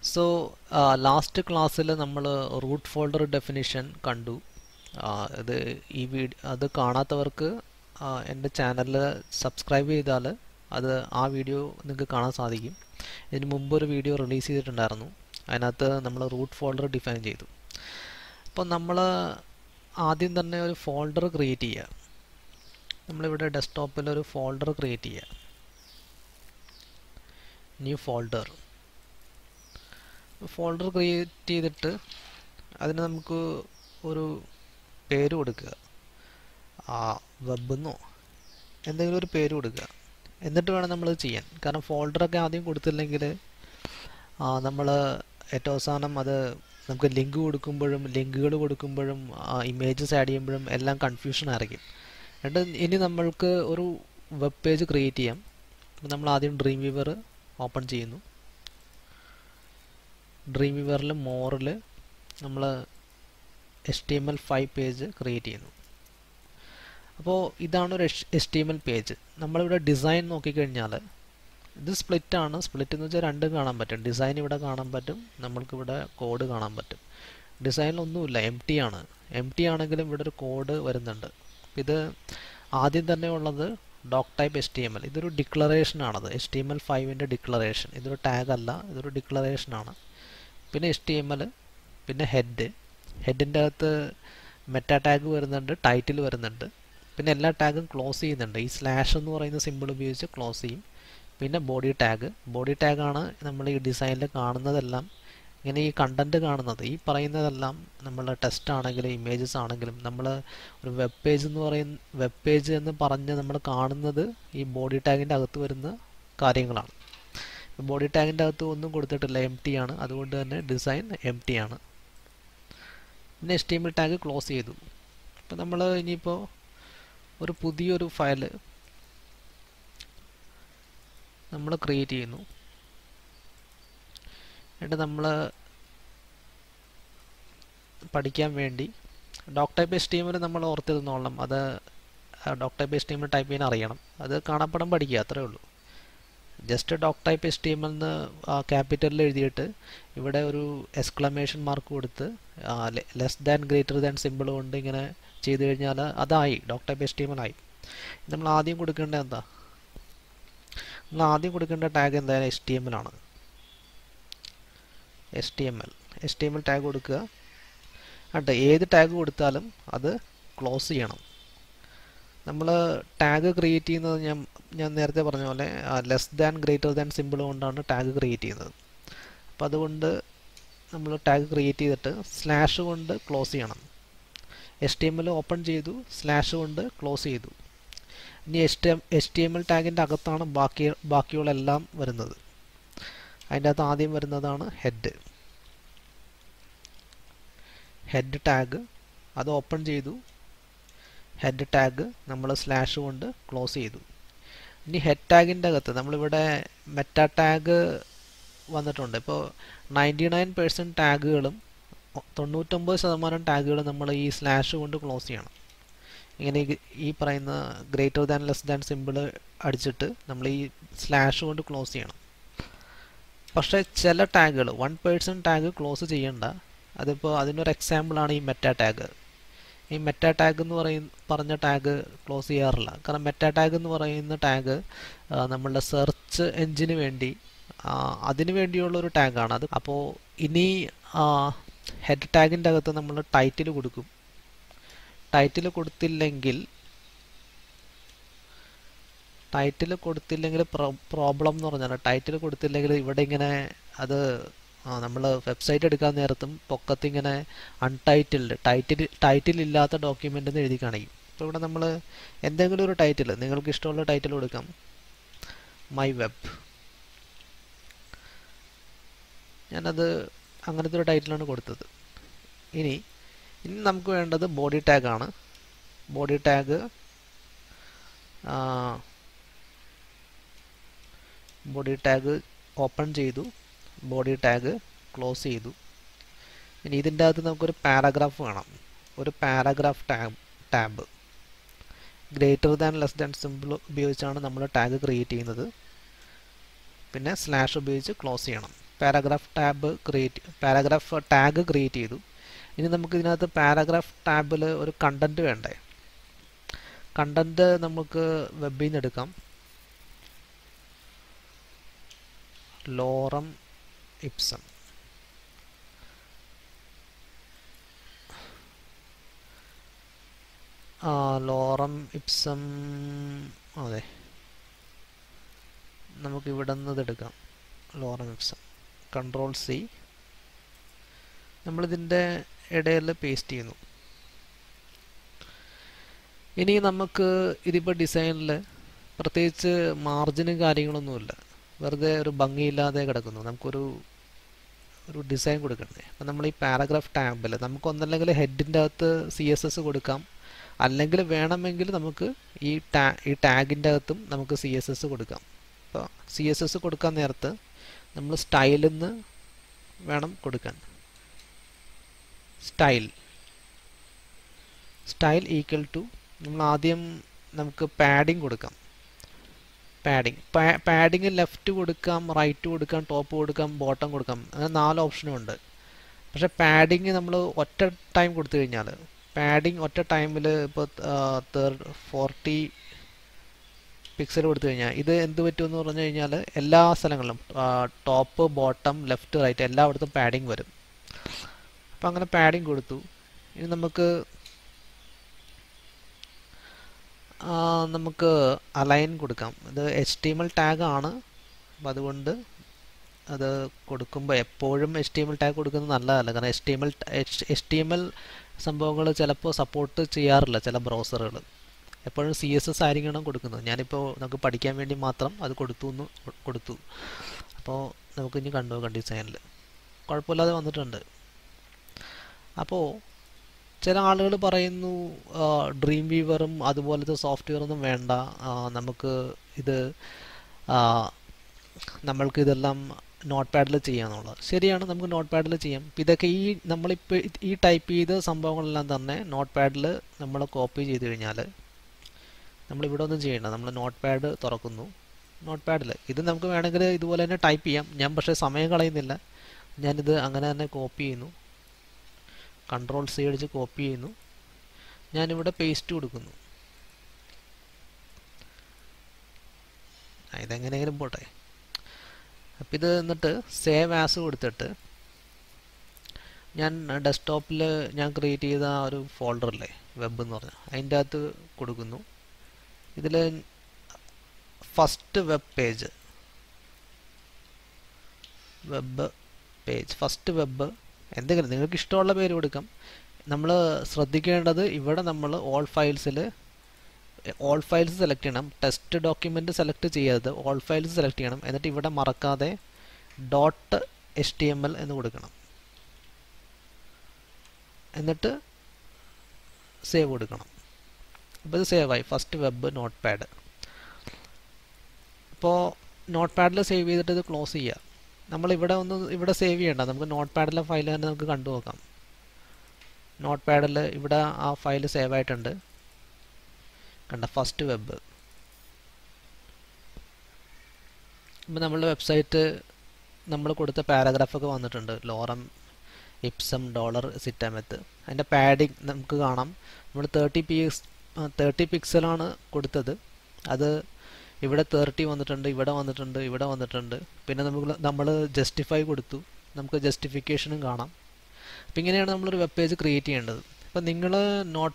So last class we root folder definition kandu. അത് കാണാത്തവർക്ക് എൻ്റെ ചാനലിൽ സബ്സ്ക്രൈബ് ചെയ്താൽ അത് ആ വീഡിയോ നിങ്ങൾക്ക് കാണാൻ സാധിക്കും. ഇതിന് മുമ്പ് ഒരു വീഡിയോ റിലീസ് ചെയ്തിട്ടുണ്ടായിരുന്നു. അതിനകത്ത് നമ്മൾ റൂട്ട് ഫോൾഡർ ഡിഫൈൻ ചെയ്തു. അപ്പോൾ നമ്മൾ ആദ്യം തന്നെ ഒരു ഫോൾഡർ ക്രിയേറ്റ് ചെയ്യുക. നമ്മളിവിടെ ഡെസ്ക്ടോപ്പിൽ ഒരു ഫോൾഡർ ക്രിയേറ്റ് ചെയ്യുക. ന്യൂ ഫോൾഡർ ക്രിയേറ്റ് ചെയ്തിട്ട് അതിന് നമുക്ക് ഒരു പേര് കൊടുക്കുക. വെബ് എന്നോ എന്തെങ്കിലും ഒരു പേര് കൊടുക്കുക. എന്നിട്ട് വേണം നമ്മളത് ചെയ്യാൻ. കാരണം ഫോൾഡറൊക്കെ ആദ്യം കൊടുത്തില്ലെങ്കിൽ നമ്മൾ ഏറ്റവും അവസാനം അത് നമുക്ക് ലിങ്കുകൾ കൊടുക്കുമ്പോഴും ഇമേജസ് ആഡ് ചെയ്യുമ്പോഴും എല്ലാം കൺഫ്യൂഷൻ ആയിരിക്കും. എന്നിട്ട് ഇനി നമ്മൾക്ക് ഒരു വെബ് പേജ് ക്രിയേറ്റ് ചെയ്യാം. നമ്മൾ ആദ്യം ഡ്രീം വീവർ ഓപ്പൺ ചെയ്യുന്നു. ഡ്രീം വീവറിൽ മോറിൽ നമ്മൾ HTML5 പേജ് ക്രിയേറ്റ് ചെയ്യുന്നു. അപ്പോൾ ഇതാണ് ഒരു HTML പേജ്. നമ്മളിവിടെ ഡിസൈൻ നോക്കിക്കഴിഞ്ഞാൽ ഇത് സ്പ്ലിറ്റാണ്. സ്പ്ലിറ്റ് എന്ന് വെച്ചാൽ രണ്ടും കാണാൻ പറ്റും. ഡിസൈൻ ഇവിടെ കാണാൻ പറ്റും, നമ്മൾക്കിവിടെ കോഡ് കാണാൻ പറ്റും. ഡിസൈനിലൊന്നുമില്ല, എം ടി ആണെങ്കിലും ഇവിടെ ഒരു കോഡ് വരുന്നുണ്ട്. ഇത് ആദ്യം തന്നെ ഉള്ളത് ഡോക് ടൈപ്പ് HTML. ഇതൊരു ഡിക്ലറേഷനാണത്. HTML5ൻ്റെ ഡിക്ലറേഷൻ. ഇതൊരു ടാഗ് അല്ല, ഇതൊരു ഡിക്ലറേഷനാണ്. പിന്നെ HTML, പിന്നെ ഹെഡിൻ്റെ അകത്ത് മെറ്റാ ടാഗ് വരുന്നുണ്ട്, ടൈറ്റിൽ വരുന്നുണ്ട്. പിന്നെ എല്ലാ ടാഗും ക്ലോസ് ചെയ്യുന്നുണ്ട്. ഈ സ്ലാഷ് എന്ന് പറയുന്ന സിമ്പിൾ ഉപയോഗിച്ച് ക്ലോസ് ചെയ്യും. പിന്നെ ബോഡി ടാഗാണ് നമ്മൾ ഈ ഡിസൈനിൽ കാണുന്നതെല്ലാം. ഇങ്ങനെ ഈ കണ്ടൻറ്റ് കാണുന്നത്, ഈ പറയുന്നതെല്ലാം നമ്മൾ ടെക്സ്റ്റ് ആണെങ്കിലും ഇമേജസ് ആണെങ്കിലും നമ്മൾ ഒരു വെബ് പേജ് എന്ന് പറഞ്ഞ് നമ്മൾ കാണുന്നത് ഈ ബോഡി ടാഗിൻ്റെ അകത്ത് വരുന്ന കാര്യങ്ങളാണ്. ബോഡി ടാഗിൻ്റെ അകത്ത് ഒന്നും കൊടുത്തിട്ടില്ല, എം ടി ആണ്. അതുകൊണ്ട് തന്നെ ഡിസൈൻ എം ടി ആണ്. പിന്നെ HTML ടാഗ് ക്ലോസ് ചെയ്തു. അപ്പോൾ നമ്മൾ ഇനിയിപ്പോൾ ഒരു പുതിയൊരു ഫയൽ നമ്മൾ ക്രിയേറ്റ് ചെയ്യുന്നു. എന്നിട്ട് നമ്മൾ പഠിക്കാൻ വേണ്ടി ഡോക് ടൈപ്പ് HTML നമ്മൾ ഓർത്തിരുന്നോളണം. അത് ഡോക് ടൈപ്പ് HTML ടൈപ്പ് ചെയ്യാൻ അറിയണം. അത് കാണാപ്പാഠം പഠിക്കുക, അത്രേ ഉള്ളൂ. ജസ്റ്റ് ഡോക് ടൈപ്പ് HTML എന്ന് ക്യാപിറ്റലിൽ എഴുതിയിട്ട് ഇവിടെ ഒരു എക്സ്ക്ലമേഷൻ മാർക്ക് കൊടുത്ത് less than greater than symbol കൊണ്ട് ഇങ്ങനെ ചെയ്ത് കഴിഞ്ഞാൽ അതായി, ഡോക് ടൈപ്പ് HTML ആയി. നമ്മൾ ആദ്യം കൊടുക്കേണ്ടത് എന്താ? നമ്മൾ ആദ്യം കൊടുക്കേണ്ട ടാഗ് എന്തായാലും HTML ആണ്. HTML ടാഗ് കൊടുക്കുക. എന്നിട്ട് ഏത് ടാഗ് കൊടുത്താലും അത് ക്ലോസ് ചെയ്യണം. നമ്മൾ ടാഗ് ക്രിയേറ്റ് ചെയ്യുന്നത് ഞാൻ നേരത്തെ പറഞ്ഞ പോലെ less than greater than symbol കൊണ്ടാണ് ടാഗ് ക്രിയേറ്റ് ചെയ്യുന്നത്. അപ്പോൾ അതുകൊണ്ട് നമ്മൾ ടാഗ് ക്രിയേറ്റ് ചെയ്തിട്ട് സ്ലാഷ് കൊണ്ട് ക്ലോസ് ചെയ്യണം. HTML ഓപ്പൺ ചെയ്തു, സ്ലാഷ് കൊണ്ട് ക്ലോസ് ചെയ്തു. ഇനി HTML ടാഗിൻ്റെ അകത്താണ് ബാക്കിയുള്ള എല്ലാം വരുന്നത്. അതിൻ്റെ അകത്ത് ആദ്യം വരുന്നതാണ് ഹെഡ് ടാഗ്. അത് ഓപ്പൺ ചെയ്തു, ഹെഡ് ടാഗ് നമ്മൾ സ്ലാഷ് കൊണ്ട് ക്ലോസ് ചെയ്തു. ഇനി ഹെഡ് ടാഗിൻ്റെ അകത്ത് നമ്മളിവിടെ മെറ്റാ ടാഗ് വന്നിട്ടുണ്ട്. ഇപ്പോൾ 99% ടാഗുകളും 99% ടാഗുകളും നമ്മൾ ഈ സ്ലാഷ് കൊണ്ട് ക്ലോസ് ചെയ്യണം. ഇങ്ങനെ ഈ പറയുന്ന greater than less than symbol അടിച്ചിട്ട് നമ്മൾ ഈ സ്ലാഷ് കൊണ്ട് ക്ലോസ് ചെയ്യണം. പക്ഷേ ചില ടാഗുകൾ 1% ടാഗ് ക്ലോസ് ചെയ്യണ്ട. അതിപ്പോൾ അതിനൊരു എക്സാമ്പിളാണ് ഈ മെറ്റാ ടാഗ്. ഈ മെറ്റാ ടാഗ് എന്ന് പറഞ്ഞ ടാഗ് ക്ലോസ് ചെയ്യാറില്ല. കാരണം മെറ്റാ ടാഗ് എന്ന് പറയുന്ന ടാഗ് നമ്മളുടെ സെർച്ച് എഞ്ചിന് വേണ്ടി അതിന് വേണ്ടിയുള്ളൊരു ടാഗാണ് അത്. അപ്പോൾ ഇനി ഹെഡ് ടാഗിൻ്റെ അകത്ത് നമ്മൾ ടൈറ്റിൽ കൊടുക്കും. ടൈറ്റിൽ കൊടുത്തില്ലെങ്കിൽ പ്രോബ്ലം എന്ന് പറഞ്ഞാൽ ടൈറ്റിൽ കൊടുത്തില്ലെങ്കിൽ ഇവിടെ ഇങ്ങനെ അത് നമ്മൾ വെബ്സൈറ്റ് എടുക്കാൻ നേരത്തും പൊക്കത്ത് ഇങ്ങനെ അൺടൈറ്റിൽഡ് ടൈറ്റിൽ ഇല്ലാത്ത ഡോക്യുമെൻ്റ് എന്ന് എഴുതി കാണിക്കും. അപ്പോൾ ഇവിടെ നമ്മൾ എന്തെങ്കിലും ഒരു ടൈറ്റിൽ, നിങ്ങൾക്ക് ഇഷ്ടമുള്ള ടൈറ്റിൽ കൊടുക്കാം. മൈ വെബ്, ഞാനത് അങ്ങനത്തെ ഒരു ടൈറ്റിലാണ് കൊടുത്തത്. ഇനി നമുക്ക് വേണ്ടത് ബോഡി ടാഗാണ്. ബോഡി ടാഗ് ഓപ്പൺ ചെയ്തു, ബോഡി ടാഗ് ക്ലോസ് ചെയ്തു. ഇനി ഇതിൻ്റെ അകത്ത് നമുക്കൊരു പാരഗ്രാഫ് വേണം. ഒരു paragraph tab greater than less than symbol ഉപയോഗിച്ചാണ് നമ്മൾ ടാഗ് ക്രിയേറ്റ് ചെയ്യുന്നത്. പിന്നെ സ്ലാഷ് ഉപയോഗിച്ച് ക്ലോസ് ചെയ്യണം. പാരാഗ്രാഫ് ടാഗ് ക്രിയേറ്റ് ചെയ്തു. ഇനി നമുക്ക് ഇതിനകത്ത് പാരാഗ്രാഫ് ടാബിൽ ഒരു കണ്ടന്റ് വേണ്ടേ. കണ്ടന്റ് നമുക്ക് വെബിൽ നിന്ന് എടുക്കാം. ലോറം ഇപ്സം. ലോറം ഇപ്സം, അതെ, നമുക്ക് ഇവിടെ നിന്ന് ഇതെടുക്കാം. ലോറം ഇപ്സം, കൺട്രോൾ-C, നമ്മളിതിൻ്റെ ഇടയിൽ പേസ്റ്റ് ചെയ്യുന്നു. ഇനി നമുക്ക് ഇതിപ്പോൾ ഡിസൈനിൽ പ്രത്യേകിച്ച് മാർജിനും കാര്യങ്ങളൊന്നുമില്ല, വെറുതെ ഒരു ഭംഗിയില്ലാതെ കിടക്കുന്നു. നമുക്കൊരു ഡിസൈൻ കൊടുക്കണ്ടേ. അപ്പം നമ്മൾ ഈ പാരഗ്രാഫ് ടാബിൽ നമുക്കൊന്നല്ലെങ്കിൽ ഹെഡിൻ്റെ അകത്ത് CSS കൊടുക്കാം, അല്ലെങ്കിൽ വേണമെങ്കിൽ നമുക്ക് ഈ ടാഗിൻ്റെ അകത്തും നമുക്ക് CSS കൊടുക്കാം. അപ്പോൾ CSS കൊടുക്കാൻ നേരത്ത് നമ്മൾ സ്റ്റൈലിൽ നിന്ന് വേണം കൊടുക്കാൻ. സ്റ്റൈൽ ഈക്വൽ ടു, നമ്മൾ ആദ്യം നമുക്ക് പാഡിങ് കൊടുക്കാം. പാഡിങ് ലെഫ്റ്റ് കൊടുക്കാം, റൈറ്റ് കൊടുക്കാം, ടോപ്പ് കൊടുക്കാം, ബോട്ടം കൊടുക്കാം. അങ്ങനെ 4 ഓപ്ഷനും ഉണ്ട്. പക്ഷേ പാഡിങ് നമ്മൾ ഒറ്റ ടൈം കൊടുത്തു കഴിഞ്ഞാൽ, പാഡിങ് ഒറ്റ ടൈമിൽ ഇപ്പോൾ 40 പിക്സൽ കൊടുത്തു കഴിഞ്ഞാൽ ഇത് എന്ത് പറ്റുമെന്ന് പറഞ്ഞു കഴിഞ്ഞാൽ എല്ലാ സ്ഥലങ്ങളിലും ടോപ്പ്, ബോട്ടം, ലെഫ്റ്റ്, റൈറ്റ് എല്ലായിടത്തും പാഡിങ് വരും. അപ്പം അങ്ങനെ പാഡിങ് കൊടുത്തു. ഇനി നമുക്ക് അലൈൻ കൊടുക്കാം. ഇത് HTML ടാഗാണ്. അപ്പം അതുകൊണ്ട് അത് കൊടുക്കുമ്പോൾ എപ്പോഴും HTML ടാഗ് കൊടുക്കുന്നത് നല്ലതല്ല. കാരണം HTML സംഭവങ്ങൾ ചിലപ്പോൾ സപ്പോർട്ട് ചെയ്യാറില്ല ചില ബ്രൗസറുകൾ. എപ്പോഴും CSS ആയിരിക്കണം കൊടുക്കുന്നത്. ഞാനിപ്പോൾ നമുക്ക് പഠിക്കാൻ വേണ്ടി മാത്രം അത് കൊടുത്തു. അപ്പോൾ നമുക്കിനി കണ്ടുപോകാം. ഡിസൈനിൽ കുഴപ്പമില്ലാതെ വന്നിട്ടുണ്ട്. അപ്പോൾ ചില ആളുകൾ പറയുന്നു ഡ്രീം വീവറും അതുപോലത്തെ സോഫ്റ്റ്വെയറൊന്നും വേണ്ട, നമ്മൾക്കിതെല്ലാം നോട്ട് പാഡിൽ ചെയ്യാന്നുള്ളത്. ശരിയാണ്, നമുക്ക് നോട്ട് പാഡിൽ ചെയ്യാം. ഇതൊക്കെ നമ്മളിപ്പോൾ ഈ ടൈപ്പ് ചെയ്ത സംഭവങ്ങളെല്ലാം തന്നെ നോട്ട് പാഡിൽ നമ്മൾ കോപ്പി ചെയ്ത് കഴിഞ്ഞാൽ നമ്മളിവിടെ ഒന്നും ചെയ്യണ്ട. നമ്മൾ നോട്ട് പാഡ് തുറക്കുന്നു. നോട്ട് പാഡിൽ ഇത് നമുക്ക് വേണമെങ്കിൽ ഇതുപോലെ തന്നെ ടൈപ്പ് ചെയ്യാം. ഞാൻ പക്ഷേ സമയം കളയുന്നില്ല. ഞാനിത് അങ്ങനെ തന്നെ കോപ്പി ചെയ്യുന്നു. കൺട്രോൾ-C അടിച്ച് കോപ്പി ചെയ്യുന്നു. ഞാനിവിടെ പേസ്റ്റ് കൊടുക്കുന്നു. ഇതെങ്ങനെയെങ്കിലും പോട്ടെ. അപ്പം ഇത് എന്നിട്ട് സേവ് ആസ് കൊടുത്തിട്ട് ഞാൻ ഡെസ്ക്ടോപ്പിൽ ഞാൻ ക്രിയേറ്റ് ചെയ്ത ഒരു ഫോൾഡറില്ലേ, വെബ് എന്ന് പറഞ്ഞാൽ, അതിൻ്റെ അകത്ത് കൊടുക്കുന്നു. ഇതിൽ first web page, first web എന്തെങ്കിലും നിങ്ങൾക്ക് ഇഷ്ടമുള്ള പേര് കൊടുക്കാം. നമ്മൾ ശ്രദ്ധിക്കേണ്ടത് ഇവിടെ നമ്മൾ ഓൾ ഫയൽസ് സെലക്ട് ചെയ്യണം. ടെസ്റ്റ് ഡോക്യുമെൻറ്റ് സെലക്ട് ചെയ്യരുത്, ഓൾ ഫയൽസ് സെലക്ട് ചെയ്യണം. എന്നിട്ട് ഇവിടെ മറക്കാതെ .html എന്ന് കൊടുക്കണം. എന്നിട്ട് സേവ് കൊടുക്കണം. അപ്പോൾ ഇത് സേവായി. First web Notepad. അപ്പോൾ നോട്ട് പാഡിൽ സേവ് ചെയ്തിട്ട് ഇത് ക്ലോസ് ചെയ്യുക. ഇവിടെ സേവ് ചെയ്യണ്ട, നമുക്ക് നോട്ട് പാഡിലെ ഫയൽ തന്നെ നമുക്ക് കണ്ടു നോക്കാം. നോട്ട് പാഡിൽ ഇവിടെ ആ ഫയൽ സേവ് ആയിട്ടുണ്ട്. കണ്ട, ഫസ്റ്റ് വെബ്. ഇപ്പം നമ്മളുടെ വെബ്സൈറ്റ് നമ്മൾ കൊടുത്ത പാരഗ്രാഫൊക്കെ വന്നിട്ടുണ്ട്. ലോറം ഇപ്സം $സിറ്റമെത്ത്. അതിൻ്റെ പാഡിങ് നമുക്ക് കാണാം. നമ്മൾ 30 പിക്സലാണ് കൊടുത്തത്. അത് ഇവിടെ 30 വന്നിട്ടുണ്ട്, ഇവിടെ വന്നിട്ടുണ്ട്. പിന്നെ നമ്മൾ ജസ്റ്റിഫൈ കൊടുത്തു, നമുക്ക് ജസ്റ്റിഫിക്കേഷനും കാണാം. അപ്പം ഇങ്ങനെയാണ് നമ്മളൊരു വെബ് പേജ് ക്രിയേറ്റ് ചെയ്യേണ്ടത്. അപ്പം നിങ്ങൾ നോട്ട്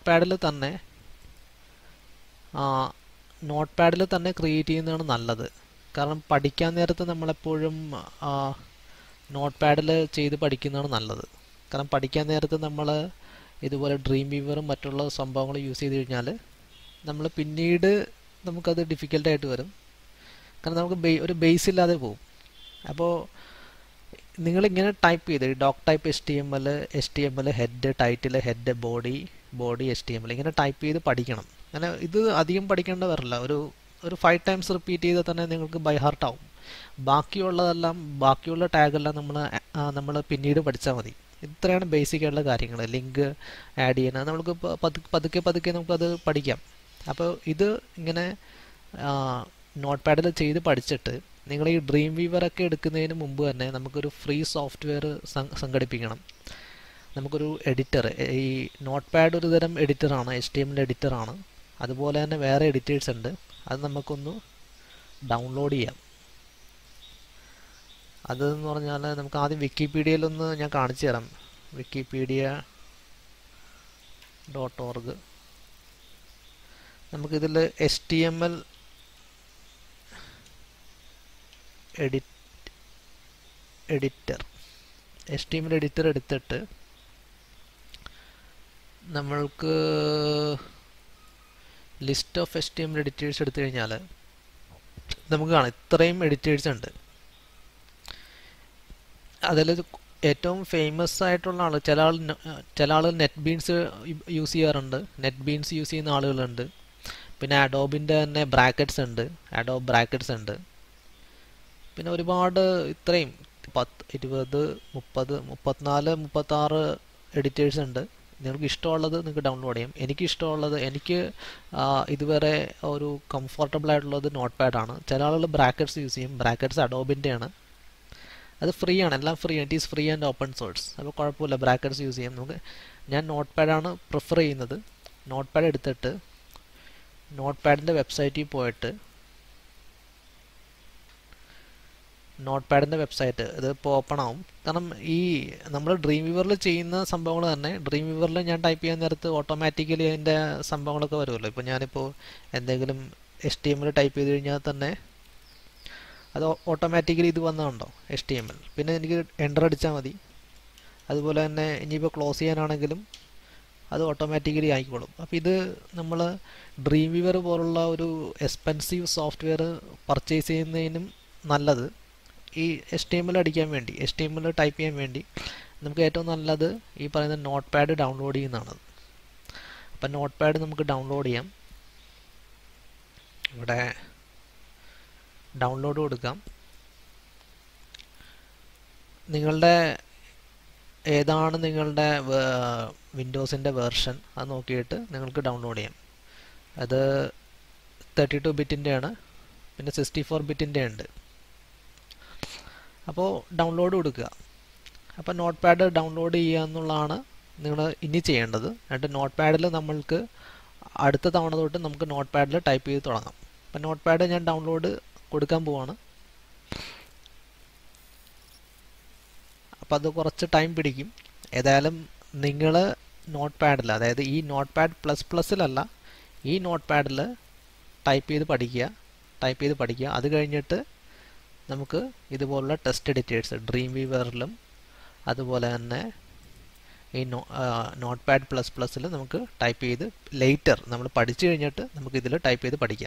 പാഡിൽ തന്നെ ക്രിയേറ്റ് ചെയ്യുന്നതാണ് നല്ലത്. കാരണം പഠിക്കാൻ നേരത്ത് നമ്മളെപ്പോഴും നോട്ട് പാഡിൽ ചെയ്ത് പഠിക്കുന്നതാണ് നല്ലത്. കാരണം പഠിക്കാൻ നേരത്ത് നമ്മൾ ഇതുപോലെ ഡ്രീം വീവറും മറ്റുള്ള സംഭവങ്ങൾ യൂസ് ചെയ്ത് കഴിഞ്ഞാൽ നമ്മൾ പിന്നീട് നമുക്കത് ഡിഫിക്കൽട്ടായിട്ട് വരും. കാരണം നമുക്ക് ഒരു ബേസ് ഇല്ലാതെ പോകും. അപ്പോൾ നിങ്ങളിങ്ങനെ ടൈപ്പ് ചെയ്ത് doc type HTML head, title, head, body HTML ഇങ്ങനെ ടൈപ്പ് ചെയ്ത് പഠിക്കണം. അങ്ങനെ ഇത് അധികം പഠിക്കേണ്ട വരില്ല. ഒരു 5 ടൈംസ് റിപ്പീറ്റ് ചെയ്താൽ തന്നെ നിങ്ങൾക്ക് ബൈ ഹാർട്ട് ആവും. ബാക്കിയുള്ള ടാഗെല്ലാം നമ്മൾ പിന്നീട് പഠിച്ചാൽ മതി. ഇത്രയാണ് ബേസിക് ആയിട്ടുള്ള കാര്യങ്ങൾ. ലിങ്ക് ആഡ് ചെയ്യണം, നമുക്ക് പതുക്കെ നമുക്കത് പഠിക്കാം. അപ്പോൾ ഇത് ഇങ്ങനെ നോട്ട് പാഡിൽ ചെയ്ത് പഠിച്ചിട്ട് നിങ്ങൾ ഈ ഡ്രീം വീവറൊക്കെ എടുക്കുന്നതിന് മുമ്പ് തന്നെ നമുക്കൊരു ഫ്രീ സോഫ്റ്റ്വെയർ സംഘടിപ്പിക്കണം. നമുക്കൊരു എഡിറ്റർ, ഈ നോട്ട് പാഡ് ഒരു തരം എഡിറ്ററാണ്, HTML എഡിറ്ററാണ്. അതുപോലെ തന്നെ വേറെ എഡിറ്റേഴ്സ് ഉണ്ട്. അത് നമുക്കൊന്ന് ഡൗൺലോഡ് ചെയ്യാം. അതെന്ന് പറഞ്ഞാൽ നമുക്ക് ആദ്യം വിക്കിപീഡിയയിലൊന്ന് ഞാൻ കാണിച്ചു തരാം. wikipedia.org. നമുക്കിതിൽ HTML എഡിറ്റർ എടുത്തിട്ട് നമ്മൾക്ക് ലിസ്റ്റ് ഓഫ് HTML എഡിറ്റേഴ്സ് എടുത്തു കഴിഞ്ഞാൽ നമുക്ക് കാണാം ഇത്രയും എഡിറ്റേഴ്സ് ഉണ്ട്. അതിൽ ഏറ്റവും ഫേമസ് ആയിട്ടുള്ള ആൾ, ചില ആൾ നെറ്റ് ബീൻസ് യൂസ് ചെയ്യാറുണ്ട്. നെറ്റ് ബീൻസ് യൂസ് ചെയ്യുന്ന ആളുകളുണ്ട്. പിന്നെ അഡോബിൻ്റെ തന്നെ ബ്രാക്കറ്റ്സ് ഉണ്ട്, അഡോബ് ബ്രാക്കറ്റ്സ് ഉണ്ട്. പിന്നെ ഒരുപാട് ഇത്രയും 10, 20, 30, 34, 36 എഡിറ്റേഴ്സ് ഉണ്ട്. നിങ്ങൾക്ക് ഇഷ്ടമുള്ളത് നിങ്ങൾക്ക് ഡൗൺലോഡ് ചെയ്യാം. എനിക്ക് ഇതുവരെ ഒരു കംഫർട്ടബിൾ ആയിട്ടുള്ളത് നോട്ട് പാഡാണ്. ചില ആളുകൾ ബ്രാക്കറ്റ്സ് യൂസ് ചെയ്യും. ബ്രാക്കറ്റ്സ് അഡോബിൻ്റെയാണ്. അത് ഫ്രീ ആണ്, എല്ലാം ഫ്രീ ആണ്. It is free and open source. അപ്പോൾ കുഴപ്പമില്ല, ബ്രാക്കറ്റ്സ് യൂസ് ചെയ്യാം. ഞാൻ നോട്ട് പാഡാണ് പ്രിഫർ ചെയ്യുന്നത്. നോട്ട് പാഡ് എടുത്തിട്ട് നോട്ട് പാഡിൻ്റെ വെബ്സൈറ്റിൽ പോയിട്ട് നോട്ട് പാഡിൻ്റെ വെബ്സൈറ്റ് ഇതിപ്പോൾ ഓപ്പൺ ആവും. കാരണം ഈ നമ്മൾ ഡ്രീം വീവറിൽ ചെയ്യുന്ന സംഭവങ്ങൾ തന്നെ ഡ്രീം വീവറിൽ ഞാൻ ടൈപ്പ് ചെയ്യാൻ നേരത്ത് ഓട്ടോമാറ്റിക്കലി അതിൻ്റെ സംഭവങ്ങളൊക്കെ വരുമല്ലോ. ഇപ്പോൾ ഞാനിപ്പോൾ എന്തെങ്കിലും HTML ടൈപ്പ് ചെയ്ത് കഴിഞ്ഞാൽ തന്നെ അത് ഓട്ടോമാറ്റിക്കലി ഇത് വന്നതുണ്ടോ HTML. പിന്നെ എനിക്ക് എൻ്റർ അടിച്ചാൽ മതി. അതുപോലെ തന്നെ ഇനിയിപ്പോൾ ക്ലോസ് ചെയ്യാനാണെങ്കിലും അത് ഓട്ടോമാറ്റിക്കലി ആയിക്കോളും. അപ്പോൾ ഇത് നമ്മൾ ഡ്രീം വീവർ പോലുള്ള ഒരു എക്സ്പെൻസീവ് സോഫ്റ്റ്വെയർ പർച്ചേസ് ചെയ്യുന്നതിനും നല്ലത് ഈ HTML അടിക്കാൻ വേണ്ടി, HTML ടൈപ്പ് ചെയ്യാൻ വേണ്ടി നമുക്ക് ഏറ്റവും നല്ലത് ഈ പറയുന്ന നോട്ട് പാഡ് ഡൗൺലോഡ് ചെയ്യുന്നതാണ്. അപ്പം നോട്ട് പാഡ് നമുക്ക് ഡൗൺലോഡ് ചെയ്യാം. ഇവിടെ ഡൗൺലോഡ് കൊടുക്കാം. ഏതാണ് നിങ്ങളുടെ വിൻഡോസിൻ്റെ വേർഷൻ അത് നോക്കിയിട്ട് നിങ്ങൾക്ക് ഡൗൺലോഡ് ചെയ്യാം. അത് 32 ബിറ്റിൻ്റെ ആണ്, പിന്നെ 64 ബിറ്റിൻ്റെ ഉണ്ട്. അപ്പോൾ ഡൗൺലോഡ് കൊടുക്കുക. അപ്പോൾ നോട്ട് പാഡ് ഡൗൺലോഡ് ചെയ്യുക എന്നുള്ളതാണ് നിങ്ങൾ ഇനി ചെയ്യേണ്ടത്. എന്നിട്ട് നോട്ട് പാഡിൽ നമ്മൾക്ക് അടുത്ത തവണ തൊട്ട് നമുക്ക് നോട്ട് പാഡിൽ ടൈപ്പ് ചെയ്ത് തുടങ്ങാം. അപ്പോൾ നോട്ട് പാഡ് ഞാൻ ഡൗൺലോഡ് കൊടുക്കാൻ പോവാണ്. അപ്പോൾ അത് കുറച്ച് ടൈം പിടിക്കും. ഏതായാലും നിങ്ങൾ നോട്ട് പാഡിൽ, അതായത് ഈ നോട്ട് പാഡ് ++ലല്ല, ഈ നോട്ട് പാഡിൽ ടൈപ്പ് ചെയ്ത് പഠിക്കുക. അത് കഴിഞ്ഞിട്ട് നമുക്ക് ഇതുപോലുള്ള ടെസ്റ്റ് എഡിറ്റേഴ്സ് ഡ്രീം വീവറിലും അതുപോലെ തന്നെ ഈ നോട്ട് പാഡ് ++ൽ നമുക്ക് ടൈപ്പ് ചെയ്ത് ലേറ്റർ നമ്മൾ പഠിച്ചു കഴിഞ്ഞിട്ട് നമുക്ക് ഇതിൽ ടൈപ്പ് ചെയ്ത് പഠിക്കാം.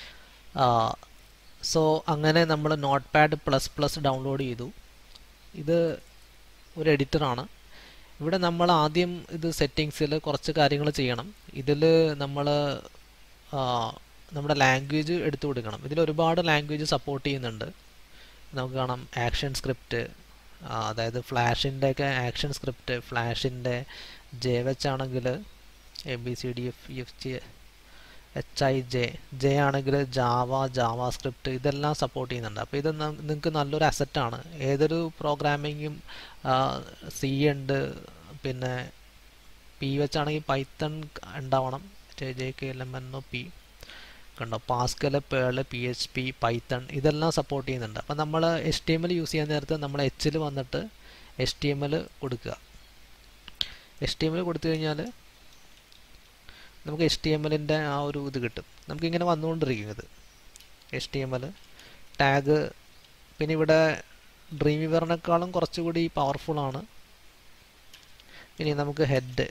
സോ അങ്ങനെ നമ്മൾ നോട്ട് പാഡ് ++ ഡൗൺലോഡ് ചെയ്തു. ഇത് ഒരു എഡിറ്ററാണ്. ഇവിടെ നമ്മൾ ആദ്യം ഇത് സെറ്റിങ്സിൽ കുറച്ച് കാര്യങ്ങൾ ചെയ്യണം. ഇതിൽ നമ്മൾ നമ്മുടെ ലാംഗ്വേജ് എടുത്തു കൊടുക്കണം. ഇതിൽ ഒരുപാട് ലാംഗ്വേജ് സപ്പോർട്ട് ചെയ്യുന്നുണ്ട്. നമുക്ക് കാണാം ആക്ഷൻ സ്ക്രിപ്റ്റ്, അതായത് ഫ്ലാഷിൻ്റെ ഒക്കെ ആക്ഷൻ സ്ക്രിപ്റ്റ്, ഫ്ലാഷിൻ്റെ JH ABCDFG HIJ ആണെങ്കിൽ ജാവാസ്ക്രിപ്റ്റ്, ഇതെല്ലാം സപ്പോർട്ട് ചെയ്യുന്നുണ്ട്. അപ്പോൾ ഇത് നിങ്ങൾക്ക് നല്ലൊരു അസറ്റാണ്. ഏതൊരു പ്രോഗ്രാമിങ്ങും C ഉണ്ട്, പിന്നെ PH ആണെങ്കിൽ പൈത്തൺ ഉണ്ടാവണം, JKLMNOP കണ്ടോ, പാസ്കൽ, പേൾ, PHP, പൈത്തൺ ഇതെല്ലാം സപ്പോർട്ട് ചെയ്യുന്നുണ്ട്. അപ്പോൾ നമ്മൾ HTML യൂസ് ചെയ്യാൻ നേരത്ത് നമ്മൾ Hൽ വന്നിട്ട് HTML കൊടുക്കുക. HTML കൊടുത്തു കഴിഞ്ഞാൽ നമുക്ക് HTMLൻ്റെ ആ ഒരു ഇത് കിട്ടും. നമുക്കിങ്ങനെ വന്നുകൊണ്ടിരിക്കും ഇത് HTML ടാഗ്. പിന്നെ ഇവിടെ ഡ്രീം വീവറിനേക്കാളും കുറച്ചുകൂടി പവർഫുള്ളാണ്. ഇനി നമുക്ക് ഹെഡ്,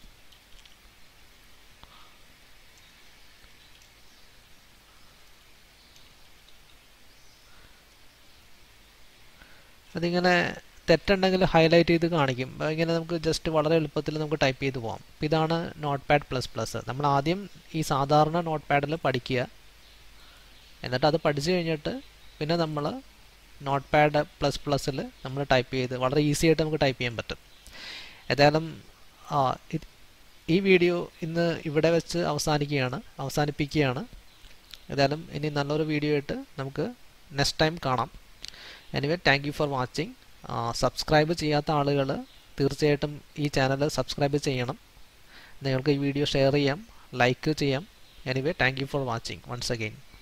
അതിങ്ങനെ തെറ്റുണ്ടെങ്കിൽ ഹൈലൈറ്റ് ചെയ്ത് കാണിക്കും. ഇങ്ങനെ നമുക്ക് ജസ്റ്റ് വളരെ എളുപ്പത്തിൽ നമുക്ക് ടൈപ്പ് ചെയ്ത് പോകാം. ഇതാണ് നോട്ട് പാഡ് ++. നമ്മൾ ആദ്യം ഈ സാധാരണ നോട്ട് പാഡിൽ പഠിക്കുക. എന്നിട്ട് അത് പഠിച്ചു കഴിഞ്ഞിട്ട് പിന്നെ നമ്മൾ നോട്ട് പാഡ് ++ൽ നമ്മൾ ടൈപ്പ് ചെയ്ത് വളരെ ഈസി ആയിട്ട് നമുക്ക് ടൈപ്പ് ചെയ്യാൻ പറ്റും. ഏതായാലും ഈ വീഡിയോ ഇന്ന് ഇവിടെ വെച്ച് അവസാനിപ്പിക്കുകയാണ്. ഏതായാലും ഇനി നല്ലൊരു വീഡിയോ ആയിട്ട് നമുക്ക് നെക്സ്റ്റ് ടൈം കാണാം. Anyway thank you for watching. Subscribe ചെയ്യാത്ത ആളുകൾ തീർച്ചയായിട്ടും ഈ ചാനൽ സബ്സ്ക്രൈബ് ചെയ്യണം. നിങ്ങൾക്ക് ഈ വീഡിയോ ഷെയർ ചെയ്യാം, ലൈക്ക് ചെയ്യാം. Anyway thank you for watching once again.